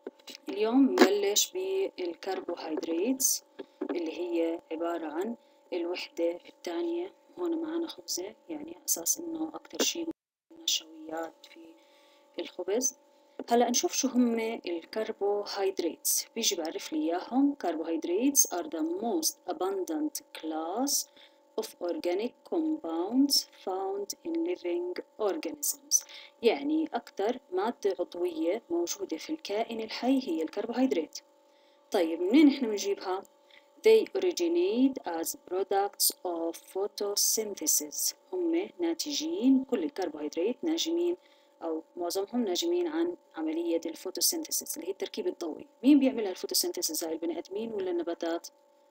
اليوم نبلش بالكربوهيدرات اللي هي عبارة عن الوحدة الثانية. هون معنا خبزة، يعني على أساس إنه أكتر شي نشويات في الخبز. هلا نشوف شو هم الكربوهيدرات. بيجي بعرف لي إياهم. Carbohydrates are the most abundant class of organic compounds found in living organisms. يعني أكتر مادة عضوية موجودة في الكائن الحي هي الكربوهيدرات. طيب منين إحنا بنجيبها؟ They originate as products of photosynthesis. هم ناتجين، كل الكربوهيدرات ناجمين أو معظمهم ناجمين عن عملية الفوتوسينثيسيس اللي هي التركيب الضوئي. مين بيعملها الفوتوسينثيسيس؟ هاي البني آدمين ولا النباتات؟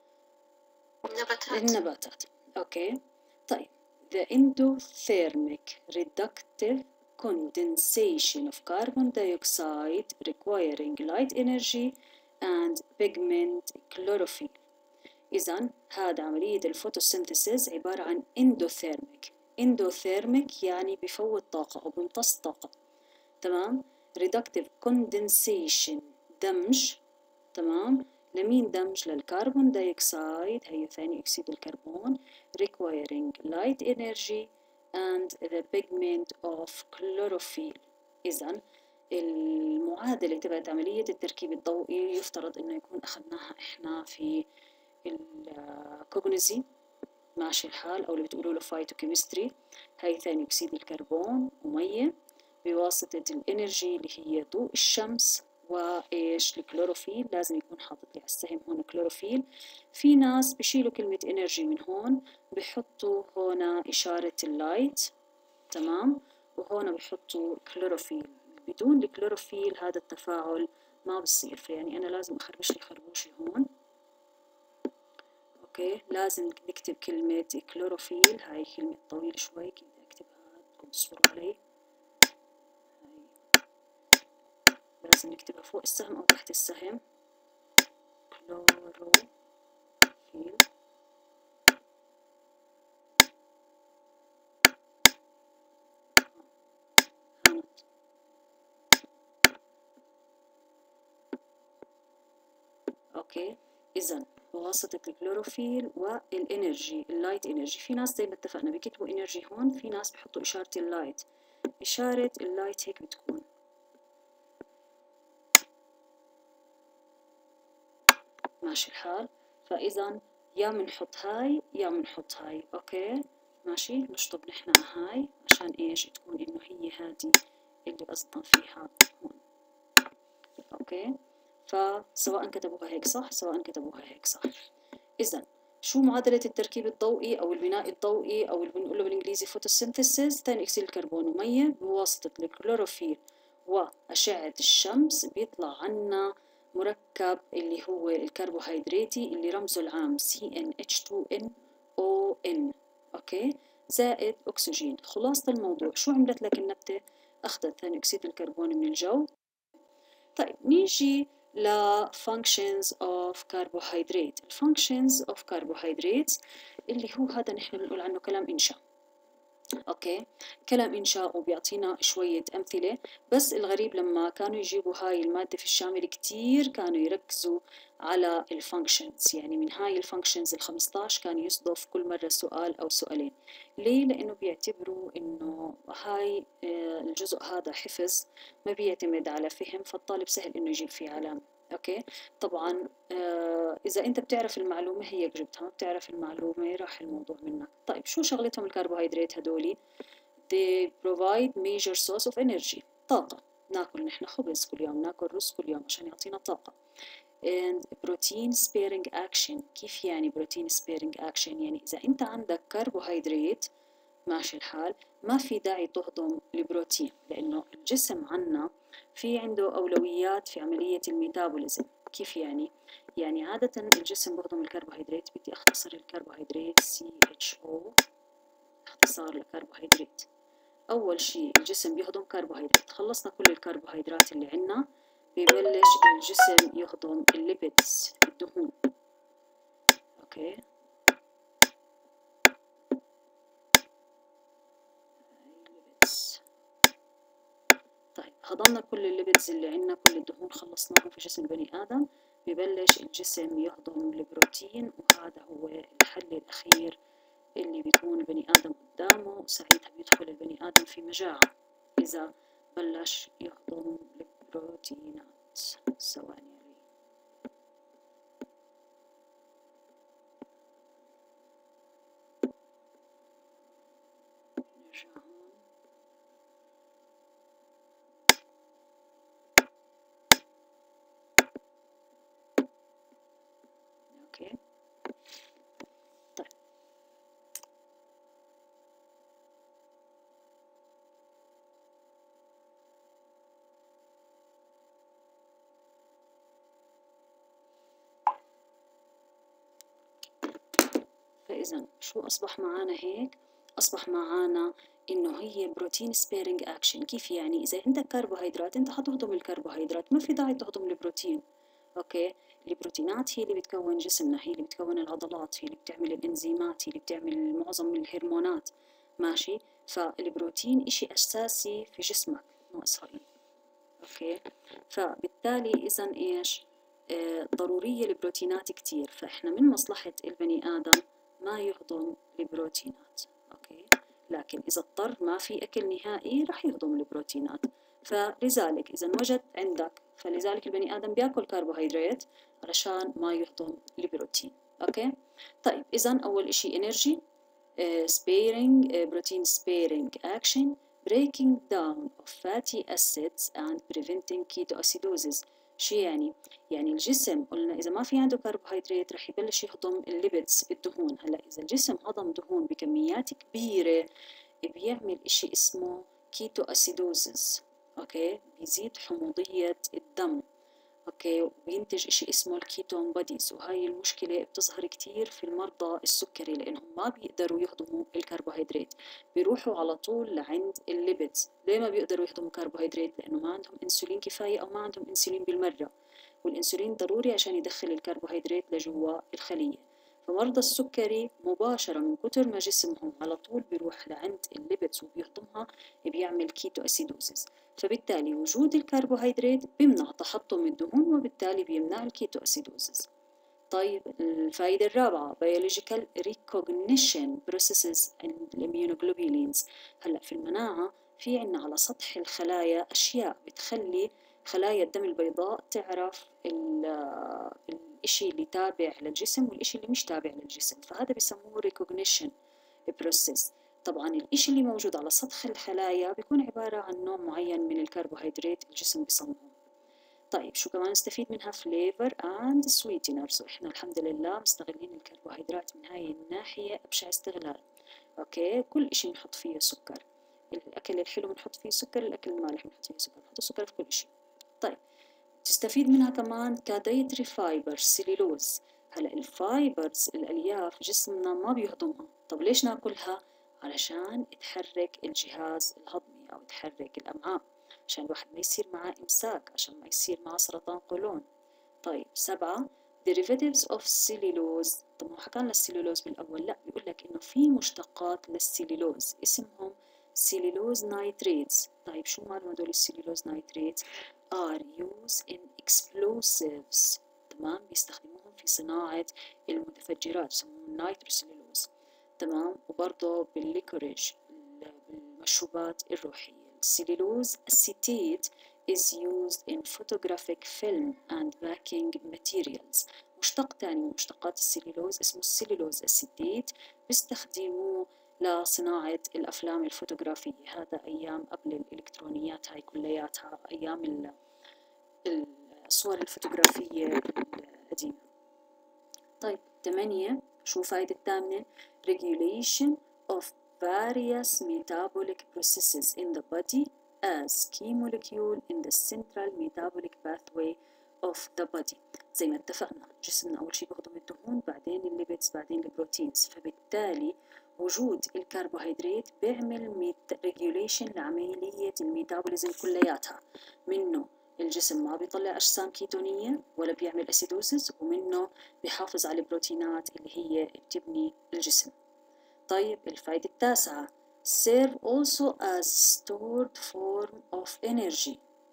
النباتات. أوكي. طيب the endothermic reductive condensation of carbon dioxide requiring light energy and pigment chlorophyll. إذن هذا عملية الفوتوسينثيسيس عبارة عن اندوثيرميك. اندوثيرميك يعني بفوت طاقة أو بيمتص طاقة. تمام. reductive condensation دمج. تمام. لمين دمج؟ للكربون دايوكسيد، هي ثاني أكسيد الكربون. requiring light energy and the pigment of chlorophyll. إذن المعادلة تبعت عملية التركيب الضوئي يفترض إنه يكون أخذناها إحنا في الكوجنيزي، ماشي الحال، أو اللي بتقولوا له فايتوكيمستري. هاي ثاني أكسيد الكربون ومية بواسطة الإنرجي اللي هي ضوء الشمس وإيش الكلوروفيل. لازم يكون حاطط لي على السهم هون كلوروفيل. في ناس بشيلوا كلمة إنرجي من هون بحطوا هون إشارة اللايت. تمام. وهون بحطوا كلوروفيل. بدون الكلوروفيل هذا التفاعل ما بصير. فيعني أنا لازم أخربش لي خربوشي هون. اوكي. لازم نكتب كلمة كلوروفيل. هاي كلمة طويلة شوي، كيف بدي اكتبها؟ بدكم تصبروا علي. هاي لازم نكتبها فوق السهم او تحت السهم. كلوروفيل. اوكي. اذا بواسطة الكلوروفيل والانرجي اللايت انرجي. في ناس زي ما اتفقنا بيكتبوا انرجي هون، في ناس بيحطوا اشارة اللايت. اشارة اللايت هيك بتكون. ماشي الحال. فاذا يا منحط هاي يا منحط هاي. اوكي ماشي. نشطب نحن هاي عشان ايش تكون انه هي هادي اللي قصدنا فيها هون. اوكي. فسواء كتبوها هيك صح سواء كتبوها هيك صح. اذا شو معادلة التركيب الضوئي او البناء الضوئي او اللي بنقوله بالانجليزي فوتوسينثيسيس؟ ثاني اكسيد الكربون ومية بواسطة الكلوروفيل وأشعة الشمس بيطلع عنا مركب اللي هو الكربوهيدراتي اللي رمزه العام CnH2nON. اوكي. زائد اكسجين. خلاصة الموضوع شو عملت لك النبتة؟ اخذت ثاني اكسيد الكربون من الجو. طيب نيجي ل functions of carbohydrate. functions of carbohydrates اللي هو هذا نحن بنقول عنه كلام إنشاء. اوكي. كلام إنشاء وبيعطينا شوية أمثلة. بس الغريب لما كانوا يجيبوا هاي المادة في الشامل كتير كانوا يركزوا على الفانكشنز. يعني من هاي الفانكشنز ال15 كان يصدف كل مرة سؤال أو سؤالين. ليه؟ لأنه بيعتبروا إنه هاي الجزء هذا حفظ ما بيعتمد على فهم، فالطالب سهل إنه يجيب فيه علامة. اوكي. طبعا اذا انت بتعرف المعلومه هي جبتها، ما بتعرف المعلومه راح الموضوع منك. طيب شو شغلتهم الكربوهيدرات هدولي؟ they provide major source of energy. طاقه. ناكل نحن خبز كل يوم، ناكل رز كل يوم عشان يعطينا طاقه. and protein sparing action. كيف يعني protein sparing action؟ يعني اذا انت عندك كربوهيدرات ماشي الحال ما في داعي تهضم البروتين، لانه الجسم عنا في عنده اولويات في عمليه الميتابوليزم. كيف يعني؟ يعني عادة الجسم بهضم الكربوهيدرات. بدي اختصر الكربوهيدرات CHO، اختصار لكربوهيدرات. اول شيء الجسم بيهضم كربوهيدرات. خلصنا كل الكربوهيدرات اللي عنا ببلش الجسم يهضم الليبيدز الدهون. اوكي. طيب هضمنا كل الليبيدز اللي عندنا، كل الدهون خلصناهم في جسم البني آدم، ببلش الجسم يهضم البروتين، وهذا هو الحل الأخير اللي بيكون البني آدم قدامه، وساعتها بيدخل البني آدم في مجاعة إذا بلش يهضم البروتينات. ثواني علي. نرجع هون. أوكي. طيب فإذا شو أصبح معانا هيك؟ أصبح معانا إنه هي بروتين سبيرنج أكشن. كيف يعني؟ إذا عندك كربوهيدرات أنت حتهضم الكربوهيدرات، ما في داعي تهضم البروتين. أوكي؟ البروتينات هي اللي بتكون جسمنا، هي اللي بتكون العضلات، هي اللي بتعمل الإنزيمات، هي اللي بتعمل معظم الهرمونات. ماشي؟ فالبروتين إشي أساسي في جسمك، مو إسرائيل. أوكي؟ فبالتالي إذا إيش؟ ضرورية البروتينات كتير، فإحنا من مصلحة البني آدم ما يهضم البروتينات. أوكي؟ لكن إذا اضطر ما في أكل نهائي رح يهضم البروتينات. فلذلك إذا وجد عندك، فلذلك البني آدم بياكل كربوهيدرات علشان ما يهضم البروتين. أوكي؟ طيب إذا أول إشي إنرجي، sparing protein sparing action, breaking down of fatty acids and preventing ketoacidosis. شو يعني؟ يعني الجسم قلنا إذا ما في عنده كربوهيدرات رح يبلش يهضم الليبيدز، الدهون. هلا إذا الجسم هضم دهون بكميات كبيرة بيعمل إشي اسمه كيتوأسيدوزز. أوكي؟ بيزيد حموضية الدم. اوكي، وبينتج اشي اسمه الكيتون بوديز، وهاي المشكلة بتظهر كتير في المرضى السكري لانهم ما بيقدروا يهضموا الكربوهيدرات، بيروحوا على طول لعند الليبيدز. ليه ما بيقدروا يهضموا كربوهيدرات؟ لانه ما عندهم انسولين كفاية او ما عندهم انسولين بالمرة، والانسولين ضروري عشان يدخل الكربوهيدرات لجوا الخلية. فمرضى السكري مباشرة من كتر ما جسمهم على طول بيروح لعند الليبيدز وبيهضمها، بيعمل كيتو اسيدوزيس. فبالتالي وجود الكربوهيدرات بيمنع تحطم الدهون، وبالتالي بيمنع الكيتو اسيدوزيس. طيب الفائدة الرابعة biological recognition processes and immunoglobulins. هلا في المناعة في عنا على سطح الخلايا أشياء بتخلي خلايا الدم البيضاء تعرف الإشي اللي تابع للجسم والإشي اللي مش تابع للجسم، فهذا بسموه recognition process. طبعا الإشي اللي موجود على سطح الخلايا بيكون عبارة عن نوع معين من الكربوهيدرات الجسم بيصنعه. طيب شو كمان نستفيد منها؟ فليفر اند سويتنرز، واحنا الحمد لله مستغلين الكربوهيدرات من هاي الناحية ابشع استغلال. اوكي، كل اشي بنحط فيه سكر، الاكل الحلو بنحط فيه سكر، الاكل المالح بنحط فيه سكر، بنحط سكر في كل اشي. طيب تستفيد منها كمان كدايتري فايبر سيلولوز. هلا الفايبرز الالياف جسمنا ما بيهضمها، طب ليش ناكلها؟ علشان تحرك الجهاز الهضمي او تحرك الامعاء، عشان الواحد ما يصير معاه امساك، عشان ما يصير معاه سرطان قولون. طيب 7 derivatives of cellulose. طب ما حكى لنا السيلولوز بالاول؟ لا، بيقول لك انه في مشتقات للسيلولوز اسمهم سيلولوز نايتريتس. طيب شو مالهم هدول السيلولوز نايتريتس؟ are used in explosives. تمام، بيستخدموهم في صناعة المتفجرات، بسموهم نايتروسيلولوز. تمام، وبرضه بالليكوريج، بالمشروبات الروحية. السيلولوز اسيتيت is used in photographic film and backing materials. مشتق تاني من مشتقات السيلولوز اسمه السيلولوز اسيتيت، بيستخدموه لصناعة الأفلام الفوتوغرافية. هذا أيام قبل الإلكترونيات هاي كلياتها، أيام الصور الفوتوغرافية القديمة. طيب 8 شو فايدة الثامنة؟ regulation of various metabolic processes in the body as key molecule in the central metabolic pathway of the body. زي ما اتفقنا جسمنا أول شيء بيهضم الدهون، بعدين الليبيدز، بعدين البروتينز، فبالتالي وجود الكربوهيدرات بيعمل ريجوليشن لعملية الميتابوليزم كلياتها. منه الجسم ما بيطلع أجسام كيتونية ولا بيعمل أسيدوسيس، ومنه بيحافظ على البروتينات اللي هي بتبني الجسم. طيب الفائدة التاسعة serve also as stored form of energy.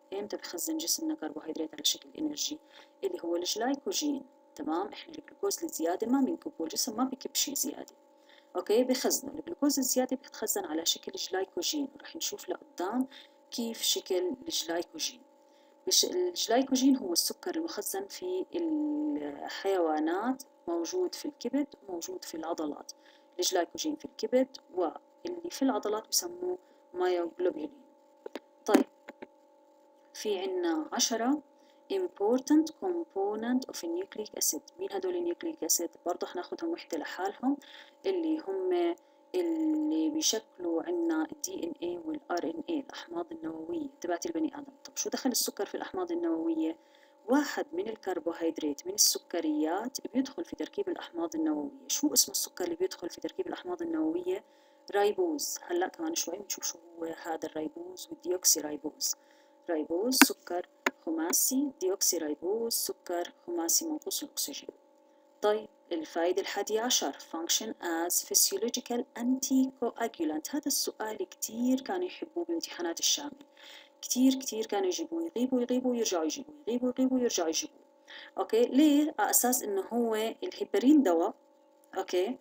امتى بخزن جسمنا كربوهيدرات على شكل انرجي؟ اللي هو الجلايكوجين. تمام، احنا الجلوكوز الزياده ما بنكبه، الجسم ما بكب شيء زياده. اوكي، بخزنه. الجلوكوز الزياده بتخزن على شكل جلايكوجين، ورح نشوف لقدام كيف شكل الجلايكوجين. الجلايكوجين هو السكر المخزن في الحيوانات، موجود في الكبد وموجود في العضلات. الجلايكوجين في الكبد، واللي في العضلات بسموه مايوجلوبولين. طيب، في عنا 10 important component of a nucleic acid. مين هدول النيوكليك أسيد؟ برضه هناخدهم وحدة لحالهم، اللي هم اللي بيشكلوا عنا DNA وال RNA، الأحماض النووية تبعت البني آدم. طب شو دخل السكر في الأحماض النووية؟ واحد من الكربوهيدرات من السكريات بيدخل في تركيب الأحماض النووية. شو اسم السكر اللي بيدخل في تركيب الأحماض النووية؟ رايبوز. هلأ كمان شوي بنشوف شو هو هذا الرايبوز والديوكسي رايبوز. رايبوز سكر خماسي، ديوكسي رايبوز سكر خماسي منقوص الأكسجين. طيب، الفائدة 11 function as physiological anticoagulant. هذا السؤال كتير كانوا يحبوه بامتحانات الشامل، كتير كانوا يجيبوه، يغيبوا ويرجعوا يجيبوه، يغيبوا ويرجعوا يجيبوه. اوكي، ليه؟ على اساس انه هو الهيبرين دواء. اوكي،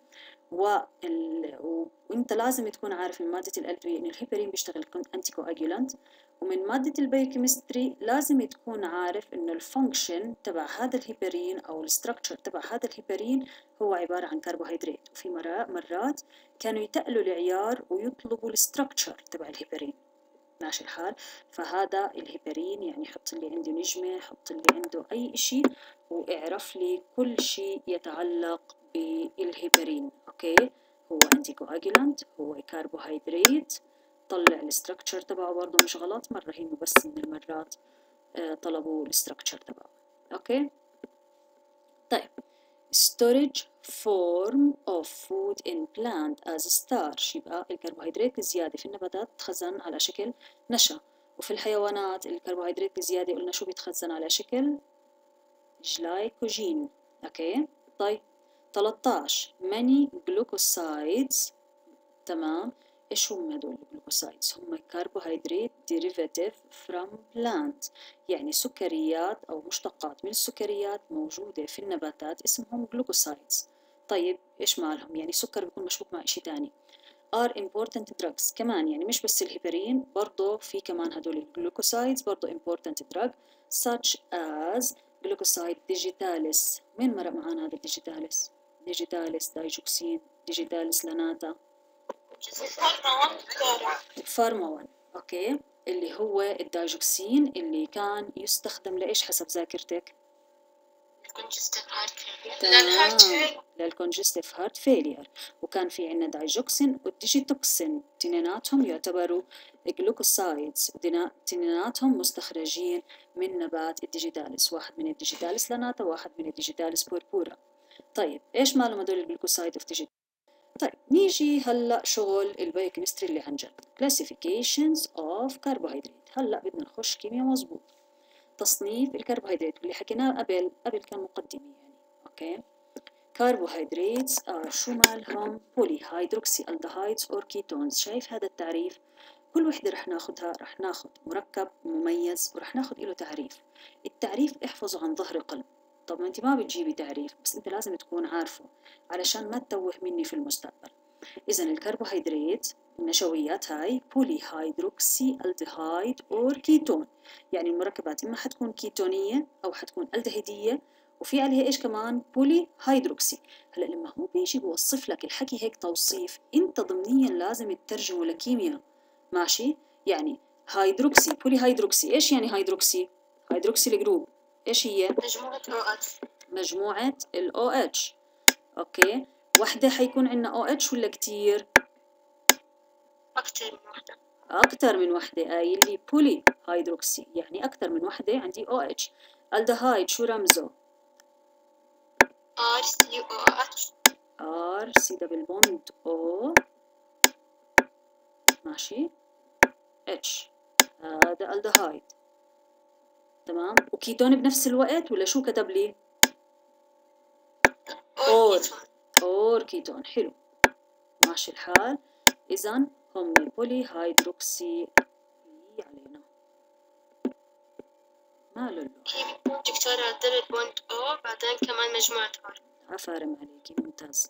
وانت لازم تكون عارف من مادة الأدوية إن الهيبرين بيشتغل أنتي كواجولانت، ومن مادة البيوكيمستري لازم تكون عارف إنه الفانكشن تبع هذا الهيبرين أو الستركتشر تبع هذا الهيبرين هو عبارة عن كربوهيدرات. وفي مرات كانوا يتقلوا العيار ويطلبوا الستركتشر تبع الهيبرين. ماشي الحال؟ فهذا الهيبرين يعني حط لي عنده نجمة، حط لي عنده أي إشي، واعرف لي كل شيء يتعلق بالهيبرين. أوكي، هو أنتي كواجولانت، هو كربوهيدرات. طلع الستركتشر تبعه برضه مش غلط، مرة هي بس من المرات طلبوا الستركتشر تبعه. أوكي، طيب، storage form of food in plant as starch. يبقى الكربوهيدرات الزيادة في النباتات تخزن على شكل نشا، وفي الحيوانات الكربوهيدرات الزيادة قلنا شو بيتخزن على شكل جلايكوجين. اوكي، طيب 13 many glucosides. تمام، ايش هم هدول الجلوكوسايدز؟ هم كربوهيدرات derivative from plant، يعني سكريات او مشتقات من السكريات موجودة في النباتات اسمهم جلوكوسايدز. طيب ايش مالهم؟ يعني سكر بيكون مشبوك مع اشي تاني. are important drugs كمان، يعني مش بس الهيبرين، برضو في كمان هدول الجلوكوسايدز برضو important drug such as glucoside digitalis. مين مرق معانا هذا الديجيتاليس؟ ديجيتاليس دايجوكسين، ديجيتاليس لاناتا، فارما 1. اوكي، اللي هو الدايجوكسين اللي كان يستخدم لايش حسب ذاكرتك؟ للكونجستيف هارت فيلير. وكان في عندنا دايجوكسين والديجيتوكسين، تنيناتهم يعتبروا جلوكوسايدز، تنيناتهم مستخرجين من نبات الديجيتاليس، واحد من الديجيتاليس لاناتا واحد من الديجيتاليس بوربورا. طيب ايش مالهم هدول الجلوكوسايد اوف ديجيتاليس؟ طيب نيجي هلا شغل البايوكيمستري اللي عن جد، classifications of carbohydrate. هلا بدنا نخش كيمياء مظبوط. تصنيف الكربوهيدرات اللي حكيناه قبل كان مقدمة يعني. اوكي، carbohydrates are شو مالهم؟ polyhydroxyaldehydes or ketones. شايف هذا التعريف؟ كل وحدة رح ناخدها، رح ناخد مركب مميز ورح ناخد له تعريف. التعريف احفظه عن ظهر قلب. طب ما انت ما بتجيبي تعريف، بس انت لازم تكون عارفه علشان ما تتوه مني في المستقبل. إذا الكربوهيدرات النشويات هاي بولي هيدروكسي الدهايد اور كيتون، يعني المركبات إما حتكون كيتونية أو حتكون الدهيدية، وفي عليها إيش كمان؟ بولي هيدروكسي. هلا لما هو بيجي بوصف لك الحكي هيك توصيف، أنت ضمنيا لازم تترجمه لكيمياء. ماشي؟ يعني هيدروكسي، بولي هيدروكسي، إيش يعني هيدروكسي؟ هيدروكسي الجروب إيش هي؟ مجموعة OH. مجموعة ال OH. أوكي، وحدة حيكون عندنا OH ولا كتير؟ أكتر من وحدة. أكتر من وحدة، قايل لي بولي هيدروكسي يعني أكتر من وحدة عندي OH. الدهايد شو رمزه؟ RCOH. R C دبل بوند O ماشي H، هذا الدهايد. تمام، وكيتون بنفس الوقت ولا شو كتب لي؟ أور كيتون. حلو، ماشي الحال. إذن هم بولي هيدروكسي علينا. ماله اللون؟ هي بتكون دكتورة دبل بوند او بعدين كمان مجموعة ار. عفارم عليكي، ممتاز.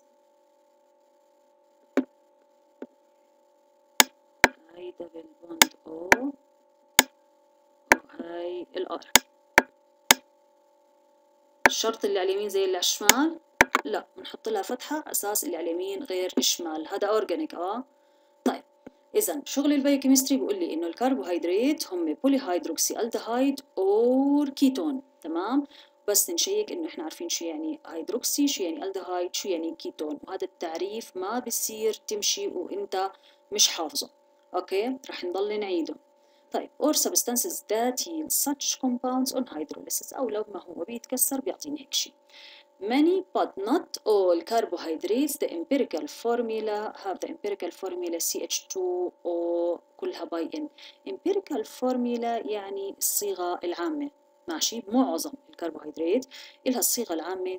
هاي دبل بوند او وهاي الار. الشرط اللي على اليمين زي اللي على الشمال؟ لا، بنحط لها فتحة على أساس اللي على اليمين غير الشمال. هذا أورجانيك. طيب، إذا شغل البايوكيمستري بيقول لي إنه الكربوهيدرات هم بولي هيدروكسي الدهايد أور كيتون. تمام؟ بس نشيك إنه إحنا عارفين شو يعني هيدروكسي، شو يعني الدهايد، شو يعني كيتون، وهذا التعريف ما بصير تمشي وإنت مش حافظه. أوكي؟ رح نضل نعيده. طيب، or substances that yield such compounds on hydrolysis، أو لو ما هو بيتكسر بيعطيني هيك شيء. Many but not all carbohydrates the empirical formula have the empirical formula CH2O كلها by N. empirical formula يعني الصيغة العامة. ماشي، معظم الكربوهيدرات إلها الصيغة العامة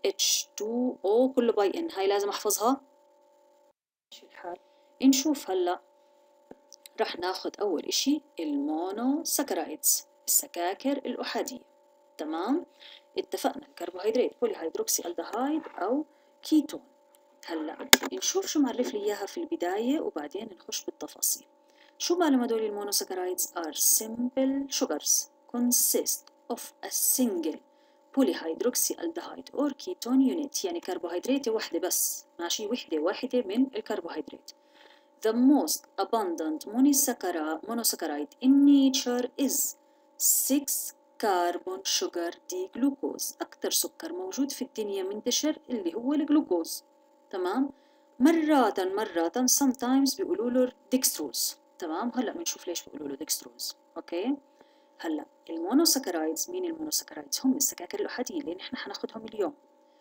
CH2O كله by N. هاي لازم أحفظها. ماشي الحال. نشوف هلأ. رح ناخد أول إشي المونوساكرايدز، السكاكر الأحادية. تمام؟ اتفقنا الكربوهيدرات بولي هيدروكسي الدهايد أو كيتون. هلا نشوف شو معرف لي إياها في البداية وبعدين نخش بالتفاصيل. شو مالهم هدول المونوساكرايدز؟ are simple sugars consist of a single polyhydroxyaldehyde or ketone unit. يعني كربوهيدرات واحدة بس. ماشي، واحدة من الكربوهيدرات. The most abundant monosaccharide in nature is 6 carbon sugar D-glucose. أكثر سكر موجود في الدنيا منتشر اللي هو الجلوكوز. تمام؟ مرات sometimes بيقولوا له dextrose. تمام؟ هلا بنشوف ليش بيقولوا له dextrose. أوكي؟ هلا المونوساكرايدز، مين المونوساكرايدز؟ هم السكاكر الأحادية اللي نحن حناخدهم اليوم.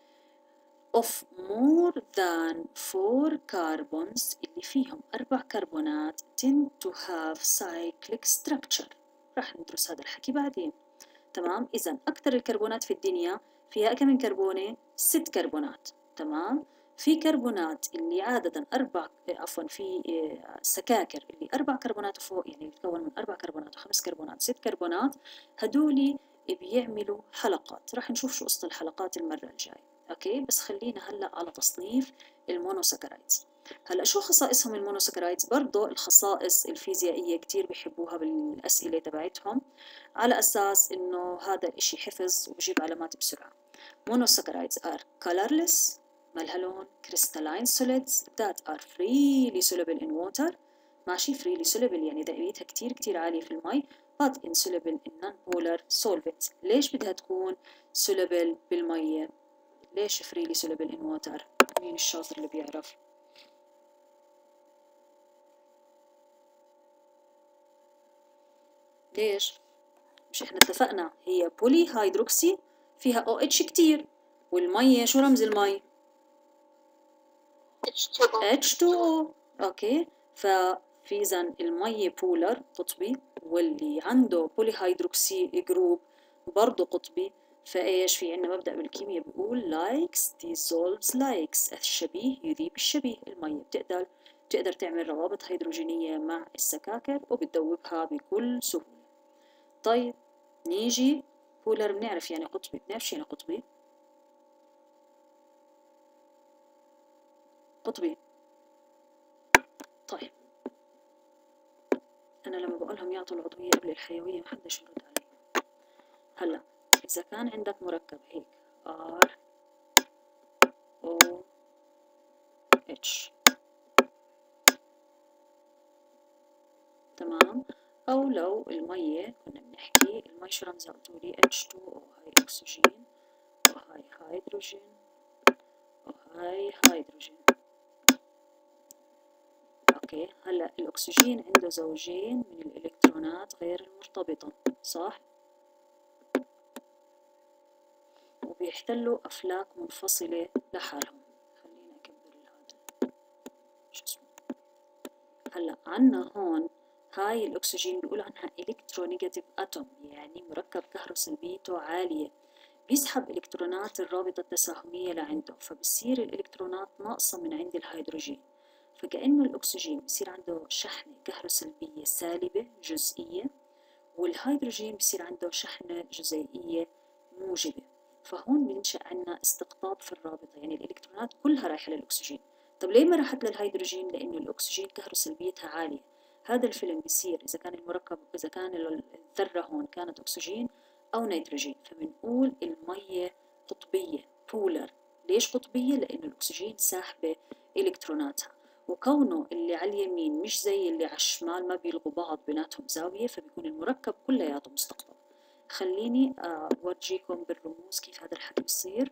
of more than 4 carbons اللي فيهم 4 كربونات tend to have cyclic structure. راح ندرس هذا الحكي بعدين. تمام؟ إذا أكثر الكربونات في الدنيا فيها كم من كربونة؟ 6 كربونات. تمام؟ في كربونات اللي عادة في سكاكر اللي 4 كربونات وفوق، يعني بتكون من 4 كربونات و5 كربونات 6 كربونات، هدولي بيعملوا حلقات. راح نشوف شو قصة الحلقات المرة الجاية. اوكي، بس خلينا هلا على تصنيف المونوساكرايدز. هلا شو خصائصهم المونوساكرايدز؟ برضه الخصائص الفيزيائية كتير بيحبوها بالأسئلة تبعتهم، على أساس إنه هذا الإشي حفظ وبجيب علامات بسرعة. monosaccharides are colorless، ما لها لون، crystalline solids that are freely soluble in water. ماشي، freely soluble يعني ذائبيتها كتير عالية في المي، but insoluble in non-polar solvents. ليش بدها تكون soluble بالمية؟ ليش freely soluble in water؟ مين الشاطر اللي بيعرف؟ ليش؟ مش احنا اتفقنا هي بولي هيدروكسي فيها OH كتير، والمية شو رمز المي؟ H2O. اوكي، ففي إذن المية بولر قطبي، واللي عنده بولي هيدروكسي جروب برضه قطبي. فايش في عندنا مبدأ بالكيمياء بيقول likes dissolves likes، الشبيه يذيب الشبيه. المية بتقدر تعمل روابط هيدروجينية مع السكاكر وبتذوبها بكل سهولة. طيب نيجي بولر، بنعرف يعني قطبي، بنعرف شو يعني قطبي؟ قطبي. طيب أنا لما بقولهم يعطوا العضوية قبل الحيوية محدش يرد علي. هلا إذا كان عندك مركب هيك ROH، تمام؟ أو لو المية كنا بنحكي المي شو رمزها؟ قلتولي H2O، هاي أكسجين وهاي هيدروجين وهاي هيدروجين. اوكي، هلا الأكسجين عنده زوجين من الإلكترونات غير المرتبطة، صح؟ وبيحتلوا أفلاك منفصلة لحالهم. خلينا أكبر هذا شو اسمه. هلا عنا هون هاي الأكسجين بيقول عنها إلكترونيجاتيف أتوم، يعني مركب كهروسلبيته عالية، بيسحب إلكترونات الرابطة التساهمية لعنده، فبصير الإلكترونات ناقصة من عند الهيدروجين. فكأنه الأكسجين بصير عنده شحنة كهروسلبية سالبة جزئية، والهيدروجين بصير عنده شحنة جزيئية موجبة، فهون بينشأ عنا استقطاب في الرابطة، يعني الإلكترونات كلها رايحة للأكسجين. طب ليه ما راحت للهيدروجين؟ لأنه الأكسجين كهروسلبيتها عالية. هذا الفيلم بيصير إذا كان المركب، إذا كان الذرة هون كانت أكسجين أو نيتروجين، فبنقول المية قطبية بولر. ليش قطبية؟ لأنه الأكسجين ساحبة إلكتروناتها، وكونه اللي على اليمين مش زي اللي على الشمال، ما بيلغوا بعض بيناتهم زاوية، فبيكون المركب كلياته مستقطب. خليني أورجيكم بالرموز كيف هذا الحكي بصير.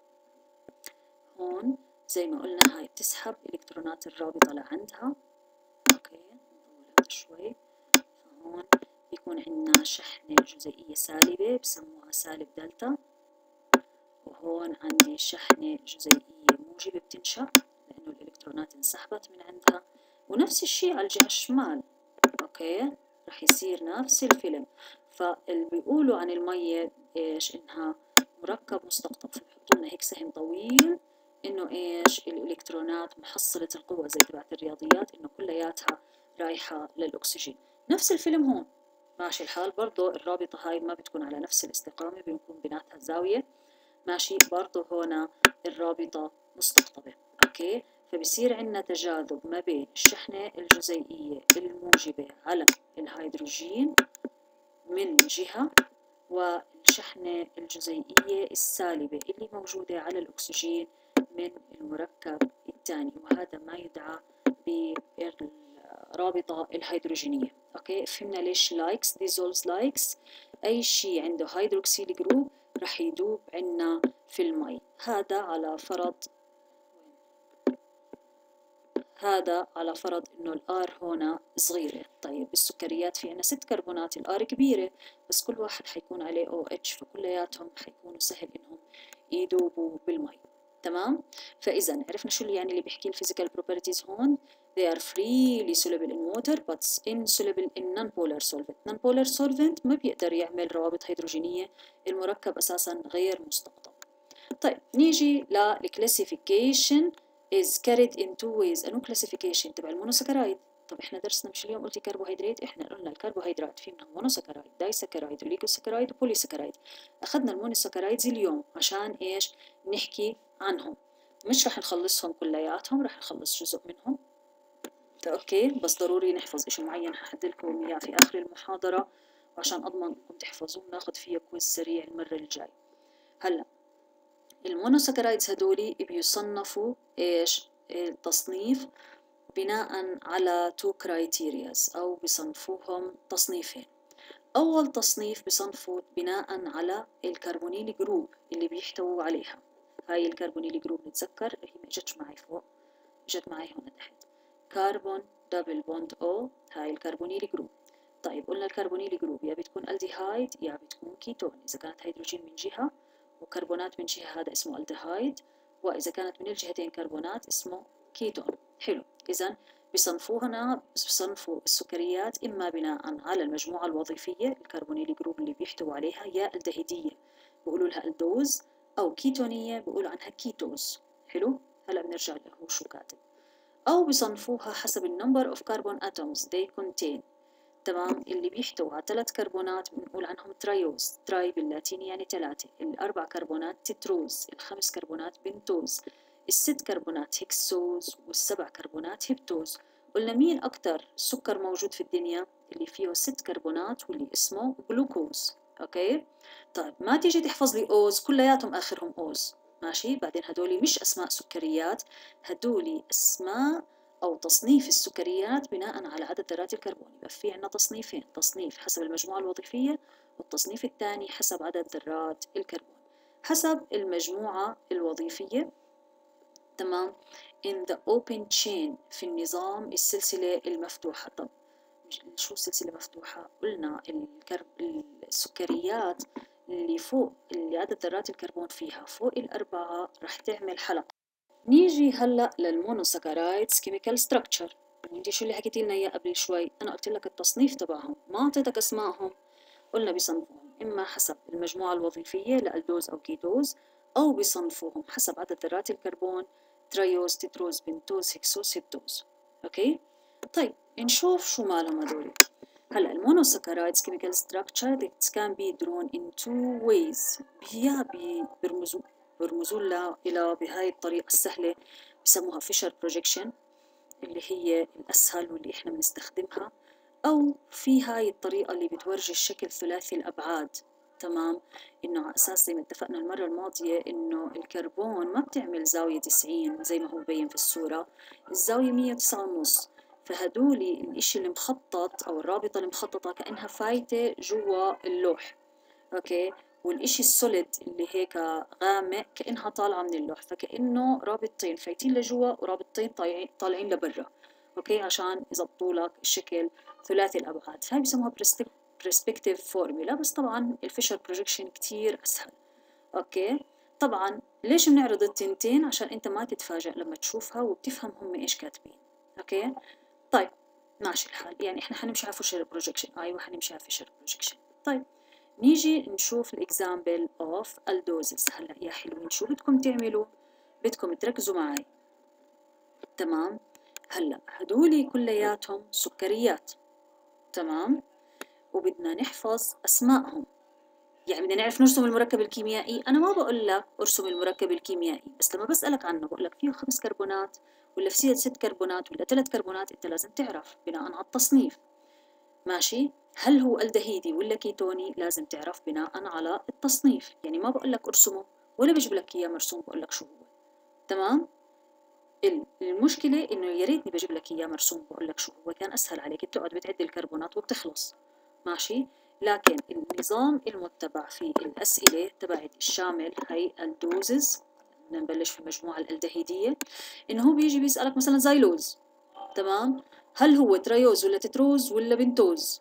هون زي ما قلنا هاي بتسحب إلكترونات الرابطة لعندها. أوكي نطول هذا شوي. فهون بيكون عندنا شحنة جزيئية سالبة بسموها سالب دلتا، وهون عندي شحنة جزيئية موجبة بتنشأ لأنه الإلكترونات انسحبت من عندها، ونفس الشيء على الجهة الشمال. أوكي رح يصير نفس الفيلم. فاللي بيقولوا عن المية إيش؟ إنها مركب مستقطب، فبحطوا لنا هيك سهم طويل إنه إيش؟ الإلكترونات محصلة القوة زي تبعت الرياضيات، إنه كلياتها رايحة للأكسجين. نفس الفيلم هون ماشي الحال، برضو الرابطة هاي ما بتكون على نفس الاستقامة، بيكون بيناتها زاوية ماشي. برضو هنا الرابطة مستقطبة. أوكي فبصير عندنا تجاذب ما بين الشحنة الجزيئية الموجبة على الهيدروجين من جهة، والشحنة الجزيئية السالبة اللي موجودة على الأكسجين من المركب الثاني، وهذا ما يدعى بالرابطة الهيدروجينية. أوكي فهمنا ليش لايكس ديزولز لايكس؟ أي شيء عنده هيدروكسيل جروب رح يدوب عنا في المي. هذا على فرض انه الار هنا صغيرة. طيب بالسكريات في عنا 6 كربونات، الار كبيرة بس كل واحد حيكون عليه او اتش، فكلياتهم حيكونوا سهل انهم يدوبوا بالمي. تمام؟ فاذا عرفنا شو اللي يعني اللي بيحكي الفيزيكال بروبرتيز هون. they are freely soluble in water but insoluble in non-polar solvent. non-polar solvent ما بيقدر يعمل روابط هيدروجينية، المركب اساسا غير مستقطب. طيب نيجي للكلاسيفيكيشن is carried in two ways. انو كلاسيفيكيشن تبع المونوسكرايد. طب احنا درسنا مش اليوم قلتي كربوهيدرات؟ احنا قلنا الكربوهيدرات في منهم مونوسكرايد، دايسكرايد، وليكوسكرايد، وبوليسكرايد. اخذنا المونوسكرايدز اليوم عشان ايش؟ نحكي عنهم، مش رح نخلصهم كلياتهم، رح نخلص جزء منهم. اوكي بس ضروري نحفظ اشي معين هحدد لكم اياه في اخر المحاضرة وعشان اضمن انكم تحفظوه، ناخذ فيه كويز سريع المرة الجاي. هلا المونوسكرايدز هدولي بيصنفوا ايش؟ التصنيف بناء على 2 كرايتيرياز، او بصنفوهم تصنيفين. اول تصنيف بصنفوا بناء على الكربونيل جروب اللي بيحتووا عليها. هاي الكربونيل جروب نتذكر هي ما اجتش معي فوق، اجت معي هون تحت، كربون دبل بوند او، هاي الكربونيل جروب. طيب قلنا الكربونيل جروب يا بتكون الديهايد يا بتكون كيتون، اذا كانت هيدروجين من جهة وكربونات من جهة هذا اسمه الديهايد، وإذا كانت من الجهتين كربونات اسمه كيتون. حلو، إذا بصنفوا السكريات إما بناء على المجموعة الوظيفية الكربونيل جروب اللي بيحتوي عليها، يا الدهيدية بيقولوا لها الدوز، أو كيتونية بيقولوا عنها كيتوز. حلو، هلا بنرجع له شو كاتب. أو بصنفوها حسب النمبر of carbon atoms they contain. تمام، اللي بيحتوي على 3 كربونات بنقول عنهم ترايوز، تراي باللاتيني يعني 3، الأربع كربونات تتروز، الخمس كربونات بنتوز، الست كربونات هكسوز، والسبع كربونات هبتوز. قلنا مين أكتر سكر موجود في الدنيا؟ اللي فيه 6 كربونات واللي اسمه جلوكوز. أوكي طيب ما تيجي تحفظ لي أوز كلياتهم آخرهم أوز، ماشي؟ بعدين هدولي مش أسماء سكريات، هدولي أسماء أو تصنيف السكريات بناء على عدد ذرات الكربون. يبقى في عندنا تصنيفين، تصنيف حسب المجموعة الوظيفية، والتصنيف الثاني حسب عدد ذرات الكربون. حسب المجموعة الوظيفية، تمام، in the open chain في النظام السلسلة المفتوحة. طب شو السلسلة المفتوحة؟ قلنا السكريات اللي فوق اللي عدد ذرات الكربون فيها فوق الأربعة رح تعمل حلقة. نيجي هلا للمونوساكرايدز كيميكال ستراكشر. انت شو اللي حكيتي لنا اياه قبل شوي؟ انا قلت لك التصنيف تبعهم، ما اعطيتك اسمائهم. قلنا بيصنفوهم اما حسب المجموعه الوظيفيه لالدوز او كيتوز، او بيصنفوهم حسب عدد ذرات الكربون، تريوز، تتروز، بنتوز، هكسوز، هبتوز. اوكي طيب نشوف شو مالهم هدول. هلا المونوساكرايدز chemical structure that can be drawn in two ways. يا برمزوا لها إلى بهاي الطريقة السهلة بسموها فيشر بروجيكشن اللي هي الأسهل واللي إحنا بنستخدمها، أو في هاي الطريقة اللي بتورجي الشكل ثلاثي الأبعاد. تمام، إنه على أساس زي ما اتفقنا المرة الماضية إنه الكربون ما بتعمل زاوية 90 زي ما هو مبين في الصورة، الزاوية 109.5. فهدولي الإشي المخطط أو الرابطة المخططة كأنها فايتة جوا اللوح، أوكي، والإشي السوليد اللي هيك غامق كأنها طالعة من اللوح، فكأنه رابطتين فايتين لجوا ورابطتين طالعين لبرا، أوكي، عشان يضبطوا لك الشكل ثلاثي الأبعاد. فهي بسموها برسبكتيف فورمولا، بس طبعا الفيشر بروجيكشن كتير أسهل. أوكي، طبعا ليش بنعرض التنتين؟ عشان أنت ما تتفاجأ لما تشوفها وبتفهم هم إيش كاتبين. أوكي، طيب ماشي الحال، يعني إحنا حنمشي على فيشر بروجيكشن، أيوة حنمشي على فيشر بروجيكشن. طيب نيجي نشوف الإكزامبل أوف الدوزز. هلا يا حلوين شو بدكم تعملوا؟ بدكم تركزوا معي. تمام، هلا هدولي كلياتهم سكريات. تمام، وبدنا نحفظ أسمائهم، يعني بدنا نعرف نرسم المركب الكيميائي. أنا ما بقول لك ارسم المركب الكيميائي، بس لما بسألك عنه بقول لك فيه 5 كربونات ولا فيه 6 كربونات ولا 3 كربونات، أنت لازم تعرف بناء على التصنيف. ماشي، هل هو الدهيدي ولا كيتوني؟ لازم تعرف بناء على التصنيف، يعني ما بقول لك ارسمه ولا بجيب لك اياه مرسوم بقول لك شو هو. تمام، المشكلة إنه يا ريتني بجيب لك إياه مرسوم بقول لك شو هو، كان أسهل عليك بتقعد بتعد الكربونات وبتخلص. ماشي، لكن النظام المتبع في الأسئلة تبعت الشامل هي الدوزز، بدنا نبلش في المجموعة الألدهيدية، إنه هو بيجي بيسألك مثلا زايلوز. تمام، هل هو تريوز ولا تتروز ولا بنتوز؟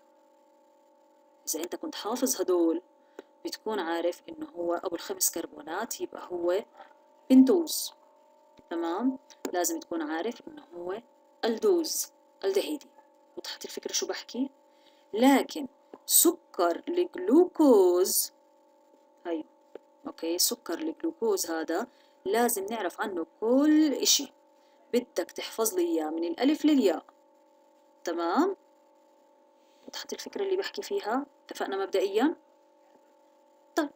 إذا أنت كنت حافظ هدول بتكون عارف إنه هو أبو ال5 كربونات يبقى هو بنتوز. تمام، لازم تكون عارف إنه هو الدوز الدهيدي. وضحت الفكرة شو بحكي؟ لكن سكر الجلوكوز، هاي أوكي، سكر الجلوكوز هذا لازم نعرف عنه كل إشي، بدك تحفظ لي إياه من الألف للياء. تمام، وضحت الفكرة اللي بحكي فيها؟ اتفقنا مبدئيا؟ طيب،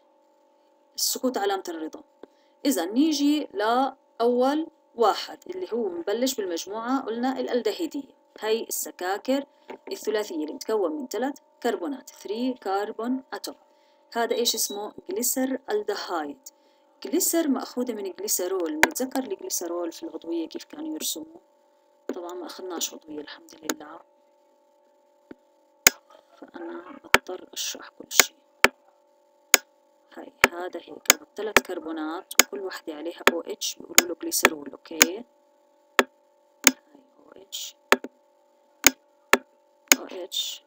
السكوت علامة الرضا. إذا نيجي لأول واحد اللي هو مبلش بالمجموعة قلنا الألدهيدية، هي السكاكر الثلاثية اللي متكون من 3 كربونات 3 كربون أتوم. هذا إيش اسمه؟ جليسر الدهايد. جليسر مأخوذة من جليسرول. نتذكر الجليسرول في العضوية كيف كانوا يرسموا؟ طبعا ما أخذناش عضوية الحمد لله، فأنا بضطر أشرح كل شيء. هذا هيك 3 كربونات وكل وحدة عليها OH بيقولوا له جليسرول. أوكي، هاي OH OH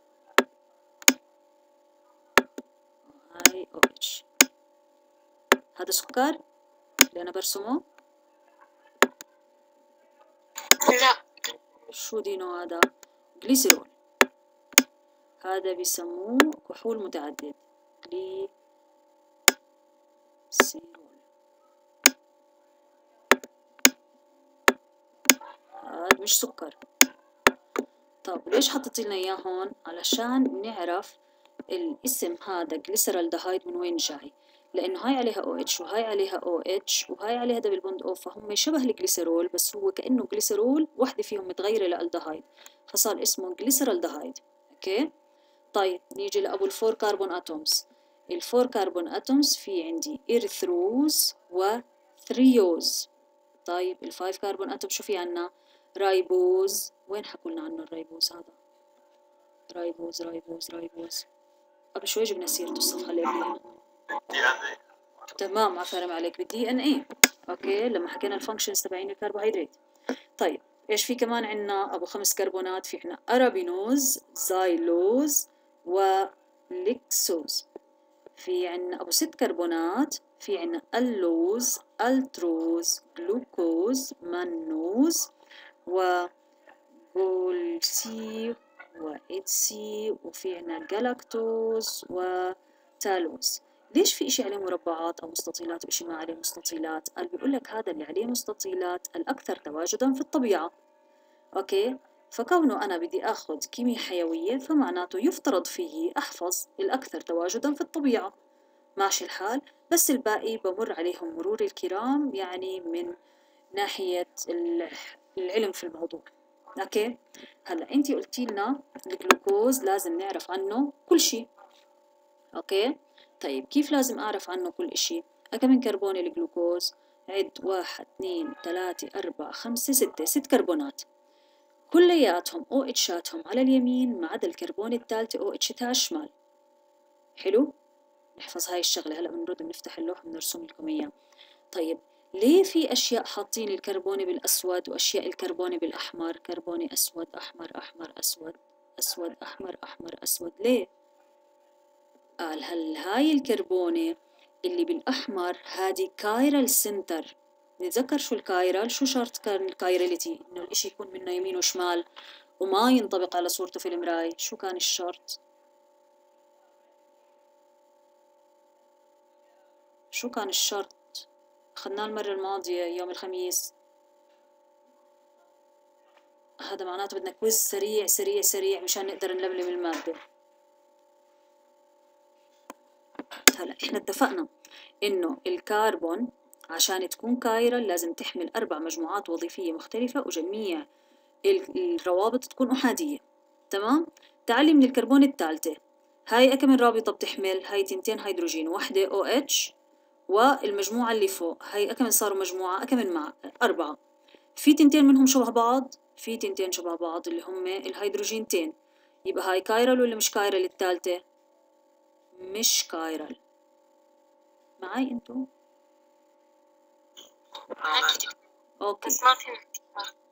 وهاي OH. هذا سكر اللي أنا برسمه؟ لا، شو دينه هذا؟ جليسرول. هذا بيسموه كحول متعدد، جليسرول. هذا مش سكر. طب ليش حطيت لنا اياه هون؟ علشان نعرف الاسم هذا جليسرالدهايد من وين جاي، لانه هاي عليها OH وهاي عليها OH وهاي عليها دبل بوند O، فهم شبه الجليسرول بس هو كأنه جليسرول وحدة فيهم متغيرة لالدهايد، فصار اسمه جليسرالدهايد. اوكي، طيب نيجي لأبو الفور كربون أتومز. الفور كربون أتومز في عندي إرثروز وثريوز. طيب الفايف كربون أتوم شو في عنا؟ رايبوز. وين حكولنا عنه الرايبوز هذا؟ رايبوز رايبوز رايبوز قبل شوي جبنا سيرته الصفحة اللي قبليها. تمام، عفرم عليك بالدي ان اي. اوكي، لما حكينا الفانكشنز تبعين الكربوهيدرات. طيب ايش في كمان عنا؟ ابو 5 كربونات في عنا ارابينوز، زايلوز وليكسوز. في عنا ابو 6 كربونات في عنا اللوز، التروز، جلوكوز، منوز وبولسي وإتسي، وفي عنا جلاكتوز وتالوز. ليش في إشي عليه مربعات أو مستطيلات وإشي ما عليه مستطيلات؟ قال بيقول لك هذا اللي عليه مستطيلات الأكثر تواجدا في الطبيعة. أوكي، فكونه أنا بدي أخذ كيمياء حيوية فمعناته يفترض فيه أحفظ الأكثر تواجداً في الطبيعة. ماشي الحال، بس الباقي بمر عليهم مرور الكرام يعني من ناحية العلم في الموضوع. أوكي، هلا أنتي قلتي لنا الجلوكوز لازم نعرف عنه كل شيء. أوكي، طيب كيف لازم أعرف عنه كل إشي؟ كم من كربون الجلوكوز؟ عد 1 2 3 4 5 6 6 كربونات، كلياتهم او اتشاتهم على اليمين ما عدا الكربون الثالثة او اتشتها على الشمال. حلو، نحفظ هاي الشغلة. هلا بنرد بنفتح اللوح بنرسم لكم اياه. طيب ليه في اشياء حاطين الكربوني بالاسود واشياء الكربوني بالاحمر؟ كربوني اسود احمر احمر اسود، اسود احمر احمر اسود، ليه؟ قال هل هاي الكربونة اللي بالأحمر هادي كايرال سنتر. نتذكر شو الكايرال؟ شو شرط كان الكايراليتي؟ إنه الإشي يكون منه يمين وشمال وما ينطبق على صورته في المراية. شو كان الشرط؟ شو كان الشرط؟ أخذناه المرة الماضية يوم الخميس. هذا معناته بدنا كويز سريع سريع سريع مشان نقدر نلملم المادة. هلا احنا اتفقنا إنه الكربون عشان تكون كايرال لازم تحمل 4 مجموعات وظيفية مختلفة وجميع الروابط تكون أحادية. تمام؟ تعالي من الكربون الثالثة، هاي كم رابطة بتحمل؟ هاي 2 هيدروجين، وحدة OH، والمجموعة اللي فوق هاي كم صاروا مجموعة؟ كم مع 4. في 2 منهم شبه بعض، في 2 شبه بعض اللي هم الهيدروجينتين. يبقى هاي كايرال ولا مش كايرال الثالثة؟ مش كايرال. معي انتو؟ اوكي، بس ما فهمت.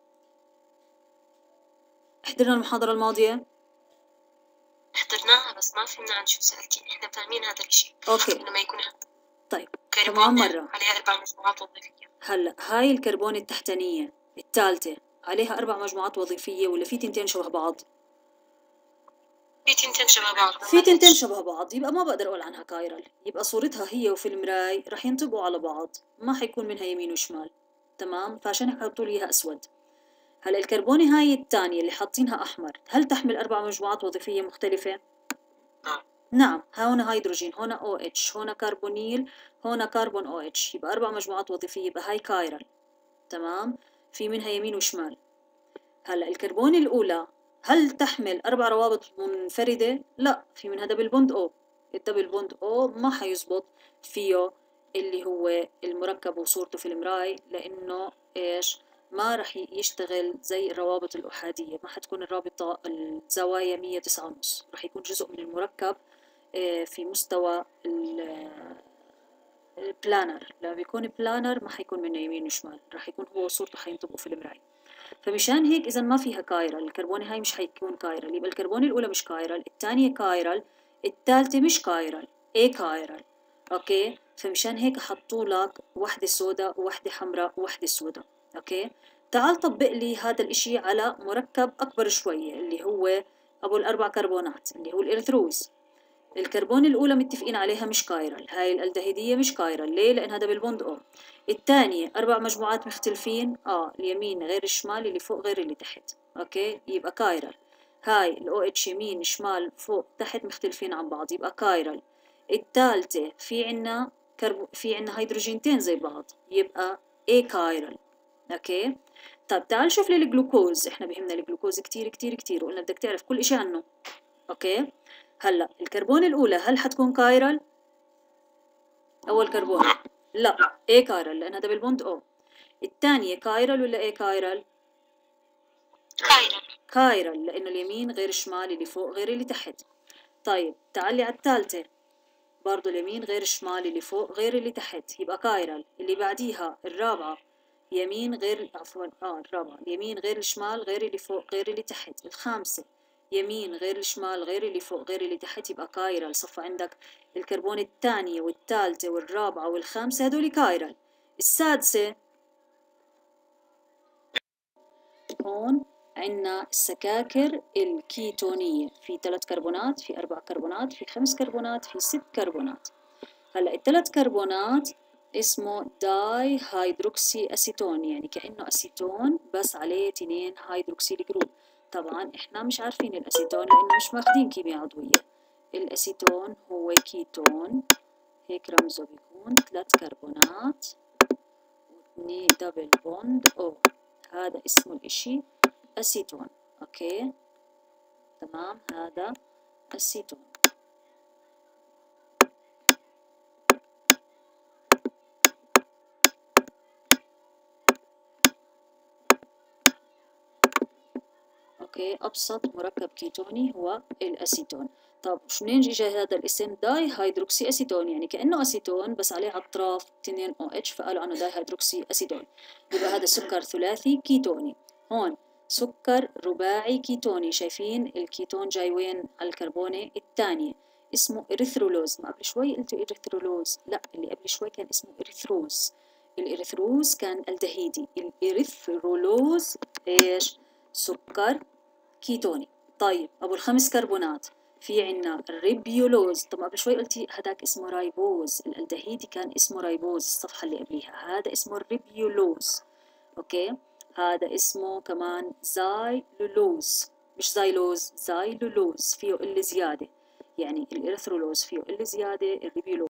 حضرنا المحاضرة الماضية؟ حضرناها بس ما فهمنا عن شو سألتيني. احنا فاهمين هذا الاشي اوكي، لما يكون طيب كمان كربون مرة. عليها 4 مجموعات وظيفية. هلا هاي الكربون التحتانية الثالثة عليها 4 مجموعات وظيفية ولا في 2 شبه بعض؟ في 2 شبه بعض. في 2 شبه بعض، يبقى ما بقدر أقول عنها كايرال. يبقى صورتها هي وفي المراي رح ينطبقوا على بعض، ما حيكون منها يمين وشمال. تمام، فعشان هيك حطوا لي إياها أسود. هلا الكربونة هاي الثانية اللي حاطينها أحمر هل تحمل 4 مجموعات وظيفية مختلفة؟ نعم، هنا هيدروجين، هنا OH، هنا كربونيل، هنا كربون OH، يبقى 4 مجموعات وظيفية، يبقى هاي كايرال. تمام، في منها يمين وشمال. هلا الكربون الأولى هل تحمل 4 روابط منفردة؟ لا، في منها دبل بوند O. الدبل بوند O ما حيزبط فيه اللي هو المركب وصورته في المراي، لأنه إيش؟ ما رح يشتغل زي الروابط الأحادية، ما حتكون الرابطة الزوايا 109.5، رح يكون جزء من المركب في مستوى البلانر. لما بيكون بلانر ما حيكون منه يمين وشمال، رح يكون هو وصورته حينطبقوا في المراية. فمشان هيك إذا ما فيها كايرال، الكربونة هاي مش حيكون كايرال، يبقى الكربونة الأولى مش كايرال، الثانية كايرال، الثالثة مش كايرال، إيه كايرال. أوكي، فمشان هيك حطوا لك وحدة سوداء ووحدة حمراء ووحدة سوداء. أوكي، تعال طبق لي هذا الإشي على مركب أكبر شوية اللي هو أبو ال4 كربونات اللي هو الإرثروز. الكربون الأولى متفقين عليها مش كايرال، هاي الألدهيدية مش كايرال، ليه؟ لأن هذا بالبوند أو. الثانية 4 مجموعات مختلفين، اليمين غير الشمال، اللي فوق غير اللي تحت. أوكي، يبقى كايرال. هاي الأو اتش يمين شمال فوق تحت مختلفين عن بعض، يبقى كايرال. الثالثة في عنا هيدروجينتين زي بعض، يبقى اي كايرال. أوكي، طب تعال شوف لي الجلوكوز. احنا بهمنا الجلوكوز كتير كتير كتير وقلنا بدك تعرف كل إشي عنه. أوكي، هلا الكربون الأولى هل حتكون كايرال؟ أول كربون لا، اي كايرال لأنها دبل بوند أو. الثانية كايرال ولا اي كايرال؟ كايرال. كايرال لأنه اليمين غير الشمال، اللي فوق غير اللي تحت. طيب تعالي على الثالثة، برضو اليمين غير الشمال، اللي فوق غير اللي تحت، يبقى كايرال. اللي بعديها الرابعة يمين غير الرابعة اليمين غير الشمال غير اللي فوق غير اللي تحت. الخامسة يمين غير الشمال غير اللي فوق غير اللي تحت، يبقى كايرال. صفى عندك الكربون الثانية والثالثة والرابعة والخامسة هدول كايرال. السادسة هون عندنا السكاكر الكيتونية، في 3 كربونات، في 4 كربونات، في 5 كربونات، في 6 كربونات. هلا ال3 كربونات اسمه داي هيدروكسي أسيتون، يعني كأنه أسيتون بس عليه 2 هيدروكسيل جروب. طبعا احنا مش عارفين الاسيتون لانه مش ماخدين كيمياء عضوية. الاسيتون هو كيتون، هيك رمزه بيكون 3 كربونات و2 دبل بوند او، هذا اسمه الاشي اسيتون. اوكي تمام، هذا اسيتون. اوكي، ابسط مركب كيتوني هو الاسيتون. طب منين اجى هذا الاسم داي هيدروكسي اسيتون؟ يعني كانه اسيتون بس عليه على الاطراف 2 او اتش فقالوا عنه داي هيدروكسي اسيتون. يبقى هذا سكر ثلاثي كيتوني. هون سكر رباعي كيتوني، شايفين الكيتون جاي وين؟ على الكربونه الثانيه، اسمه اريثرولوز. ما قبل شوي قلتوا اريثرولوز؟ لا، اللي قبل شوي كان اسمه اريثروز. الاريثروز كان الدهيدي، الاريثرولوز ايش؟ سكر كيتوني. طيب ابو الخمس كربونات في عنا الريبيولوز. طب قبل شوي قلتي هداك اسمه رايبوز، الالدهيدي كان اسمه رايبوز الصفحه اللي قبليها، هذا اسمه الريبيولوز. اوكي، هذا اسمه كمان زايلولوز، مش زايلوز، زايلولوز، فيه ال زياده، يعني الاريثرولوز فيه ال زياده، الريبيولوز